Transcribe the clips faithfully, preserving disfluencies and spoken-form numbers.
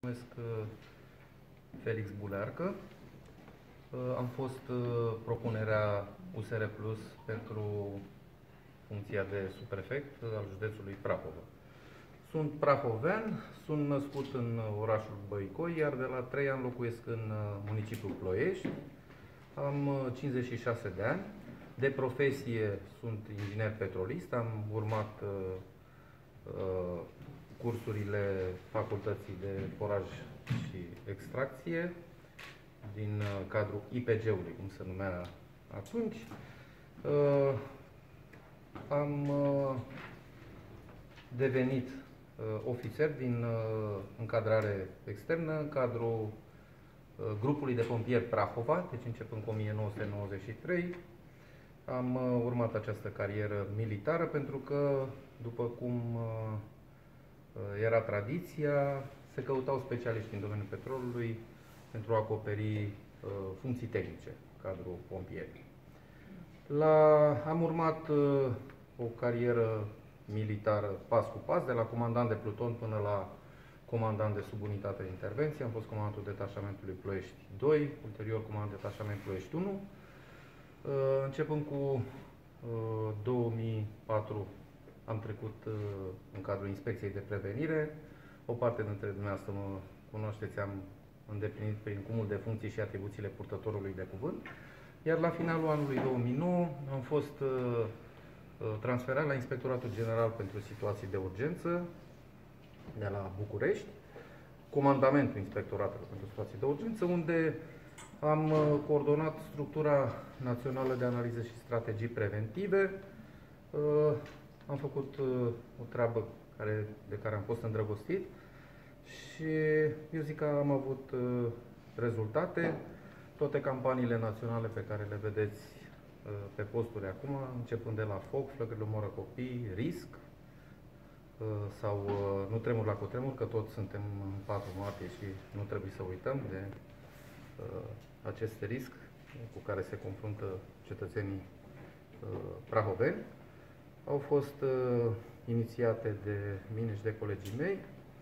Numesc Felix Bulearcă. Am fost propunerea U S R Plus pentru funcția de subprefect al județului Prahova. Sunt prahovean, sunt născut în orașul Băicoi, iar de la trei ani locuiesc în municipiul Ploiești. Am cincizeci și șase de ani. De profesie sunt inginer petrolist. Am urmat uh, cursurile facultății de foraj și extracție din cadrul I P G-ului, cum se numea atunci. Uh, am uh, devenit uh, ofițer din uh, încadrare externă în cadrul uh, grupului de pompieri Prahova, deci începând cu o mie nouă sute nouăzeci și trei. Am uh, urmat această carieră militară pentru că, după cum uh, era tradiția, se căutau specialiști în domeniul petrolului pentru a acoperi uh, funcții tehnice în cadrul pompierii. La, am urmat uh, o carieră militară pas cu pas, de la comandant de pluton până la comandant de subunitate de intervenție. Am fost comandantul detașamentului Ploiești doi, ulterior comandant detașament Ploiești unu. Uh, începând cu uh, două mii patru am trecut uh, în cadrul inspecției de prevenire. O parte dintre dumneavoastră mă cunoașteți, am îndeplinit prin cumul de funcții și atribuțiile purtătorului de cuvânt. Iar la finalul anului două mii nouă am fost uh, transferat la Inspectoratul General pentru Situații de Urgență de la București, comandamentul Inspectoratului pentru Situații de Urgență, unde am uh, coordonat structura națională de analize și strategii preventive. Uh, am făcut uh, o treabă care, de care am fost îndrăgostit și eu zic că am avut uh, rezultate. Toate campaniile naționale pe care le vedeți uh, pe posturi acum, începând de la foc, flăcările omoară copii, risc uh, sau uh, nu tremur la cutremur, că toți suntem în patru martie și nu trebuie să uităm de uh, acest risc cu care se confruntă cetățenii uh, prahoveni. Au fost uh, inițiate de mine și de colegii mei.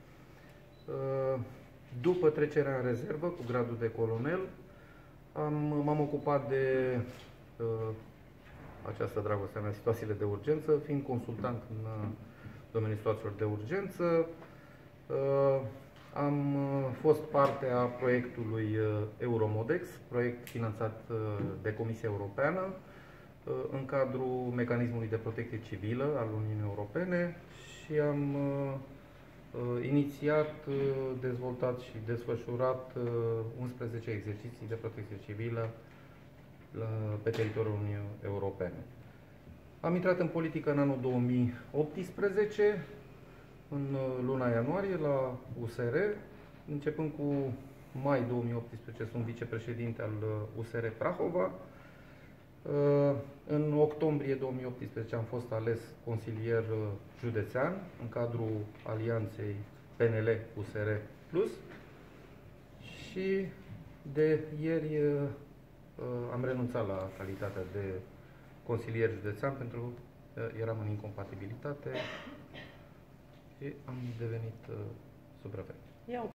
Uh, după trecerea în rezervă cu gradul de colonel, m-am ocupat de uh, această dragoste mea, situațiile de urgență, fiind consultant în uh, domeniul situațiilor de urgență. Uh, am uh, fost parte a proiectului uh, Euromodex, proiect finanțat uh, de Comisia Europeană, în cadrul mecanismului de protecție civilă al Uniunii Europene și am uh, inițiat, uh, dezvoltat și desfășurat uh, unsprezece exerciții de protecție civilă uh, pe teritoriul Uniunii Europene. Am intrat în politică în anul două mii optsprezece, în luna ianuarie, la U S R. Începând cu mai două mii optsprezece, sunt vicepreședinte al U S R Prahova. În octombrie două mii optsprezece am fost ales consilier județean în cadrul alianței P N L U S R Plus și de ieri am renunțat la calitatea de consilier județean pentru că eram în incompatibilitate și am devenit subprefect.